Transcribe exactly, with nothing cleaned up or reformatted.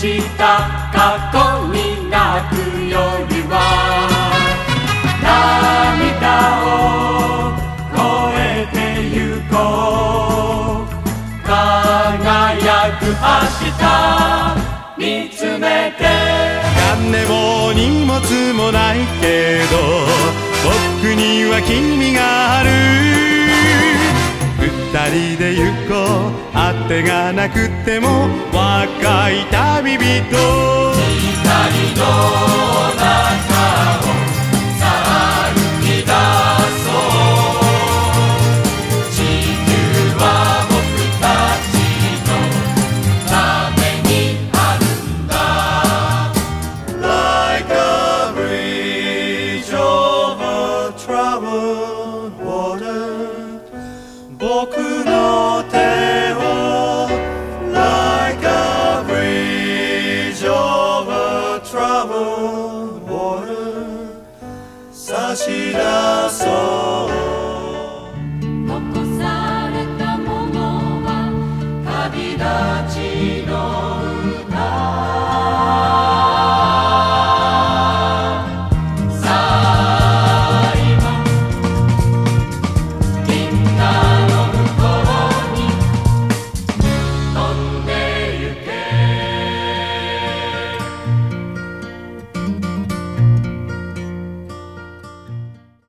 した過去に泣くよりは涙を越えてゆこう輝く明日見つめて金も荷物もないけど僕には君がある二人で行こうあてがなくても若い旅人光の中をさあ歩き出そう地球は僕たちのためにあるんだ Like a bridge over troubled water僕の手を Like a bridge over troubled water 差し出そう残されたものは旅立ち